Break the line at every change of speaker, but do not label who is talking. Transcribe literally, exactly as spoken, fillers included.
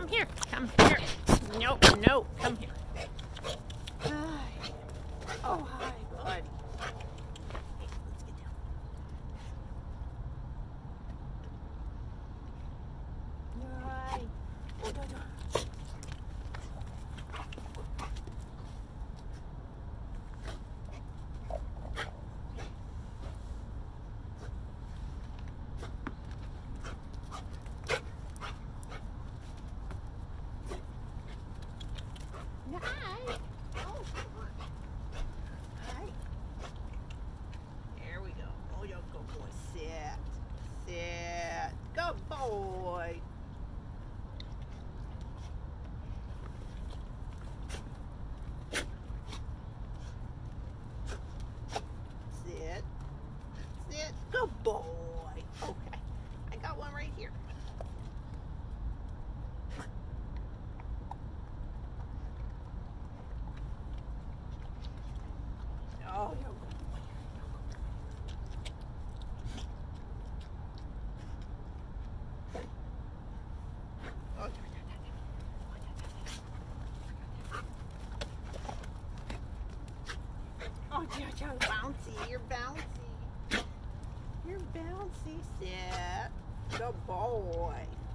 come here. Come here. No, no, come here. Hi. Oh, hi, buddy. Hey, let's get down. Hi. Oh, no, no. Hi. Oh, come on. Hi. There we go. Oh, yo, go boy. Sit. Sit. Good boy. Sit. Sit. Good boy. Okay. I got one right here. Oh, you're good boy. Oh, yeah, yeah, yeah, yeah. Oh, yeah, yeah. You're bouncy. You're bouncy. You're bouncy. Sit. Good boy.